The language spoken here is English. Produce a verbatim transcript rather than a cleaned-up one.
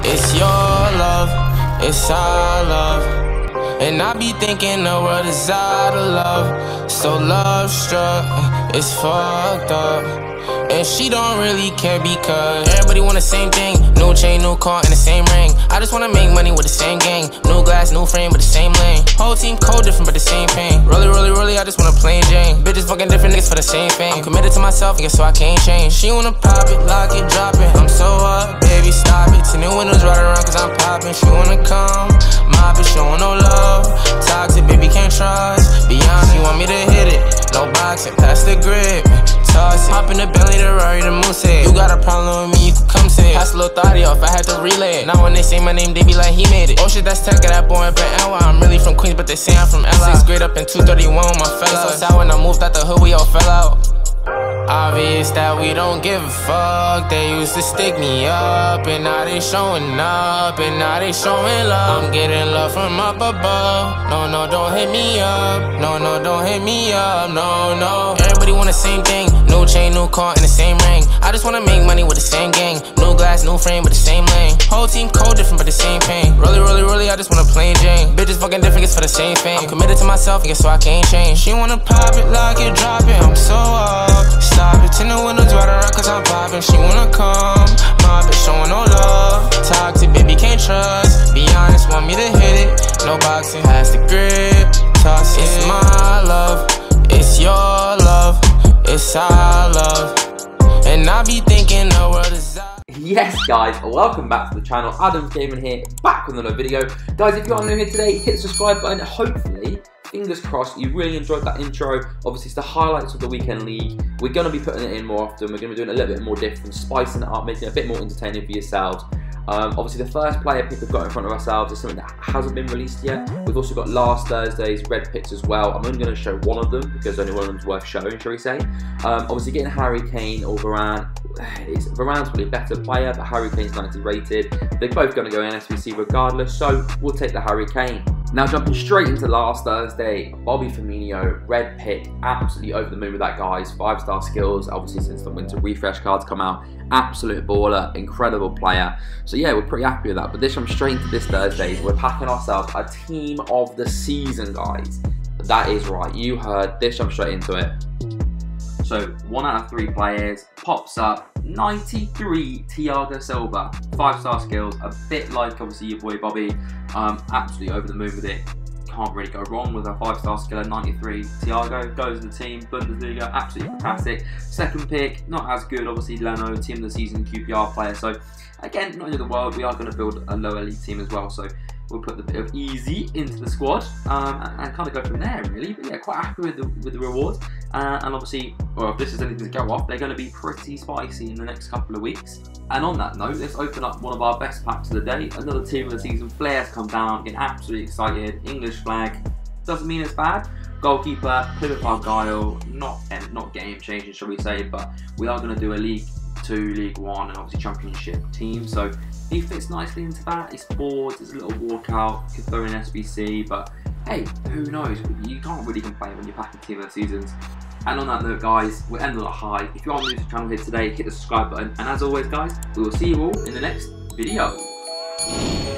It's your love, it's our love. And I be thinking the world is out of love. So love struck, it's fucked up. And she don't really care because everybody want the same thing. New chain, new car, and the same ring. I just wanna make money with the same gang. New glass, new frame, but the same lane. Whole team cold, different, but the same pain. Really, really, really, I just wanna plain Jane. Bitches fucking different niggas for the same thing. I'm committed to myself, and guess so I can't change. She wanna pop it, lock it, drop it. I'm so up, baby, stop it. Ten new windows right around, cause I'm popping. She wanna come, mop it, showing no love. Toxic, baby, can't trust. Beyond, you want me to hit it. No boxing, pass the grip. Toss it. Hop in the belly, the Rari, the moose head. You got a problem with me, you can come say it. Pass a little thotty off, I had to relay it. Now when they say my name, they be like, he made it. Oh shit, that's tech, that boy up in N Y. I'm really from Queens, but they say I'm from L A. Sixth grade up in two thirty-one with my fellas. So sad when I moved out the hood, we all fell out. Obvious that we don't give a fuck. They used to stick me up, and now they showing up, and now they showing love. I'm getting love from up above. No, no, don't hit me up. No, no, don't hit me up. No, no. Everybody want the same thing. New chain, new car, and the same ring. I just wanna make money with the same gang. New glass, new frame, but the same lane. Whole team cold, different, but the same pain. Really, really, really, I just wanna plain Jane. Bitches fucking different, it's for the same thing. I'm committed to myself, and guess so I can't change. She wanna pop it, lock it, drop it. I'm so up. Stop it, ten the windows right around, cause I'm popping. She wanna come, mop it, showing no love. Toxic, baby, can't trust. Be honest, want me to hit it. No boxing, pass the grip. Toss it. It's my love, it's your love. It's our love, and I be thinking the world is out. Yes guys, welcome back to the channel. Adams Gaming here, back with another video. Guys, if you are new here today, hit the subscribe button. Hopefully, fingers crossed, you really enjoyed that intro. Obviously, it's the highlights of the weekend league. We're going to be putting it in more often. We're going to be doing it a little bit more different, spicing it up, making it a bit more entertaining for yourselves. Um, obviously, the first player pick we've got in front of ourselves is something that hasn't been released yet. We've also got last Thursday's red picks as well. I'm only going to show one of them because only one of them is worth showing, shall we say. Um, obviously, getting Harry Kane or Varane, is, Varane's probably a better player, but Harry Kane's ninety rated. They're both going to go in S B C regardless, so we'll take the Harry Kane. Now jumping straight into last Thursday, Bobby Firmino, red pick, absolutely over the moon with that, guys. Five star skills, obviously since the winter refresh cards come out. Absolute baller, incredible player. So yeah, we're pretty happy with that. But this jump straight into this Thursday, we're packing ourselves a team of the season, guys. That is right, you heard, this jump straight into it. So one out of three players pops up, ninety-three Thiago Silva, five star skills, a bit like obviously your boy Bobby, um, absolutely over the moon with it. Can't really go wrong with a five star skill at ninety-three. Thiago goes in the team, Bundesliga, absolutely fantastic. Second pick, not as good, obviously Leno, team of the season Q P R player. So again, not into the world, we are going to build a lower league team as well. So we'll put the bit of easy into the squad um, and, and kind of go from there, really. But yeah, quite happy with the, with the rewards. Uh, and obviously, well, if this is anything to go off, they're going to be pretty spicy in the next couple of weeks. And on that note, let's open up one of our best packs of the day. Another team of the season. Flair's come down, getting absolutely excited. English flag. Doesn't mean it's bad. Goalkeeper, Plymouth Argyle. Not, not game changing, shall we say. But we are going to do a League Two, League One, and obviously Championship team. So he fits nicely into that. It's boards, it's a little walkout, could throw in S B C, but hey, who knows? You can't really complain when you're packing team of the seasons. And on that note, guys, we're ending on a high. If you are new to the channel here today, hit the subscribe button. And as always, guys, we will see you all in the next video.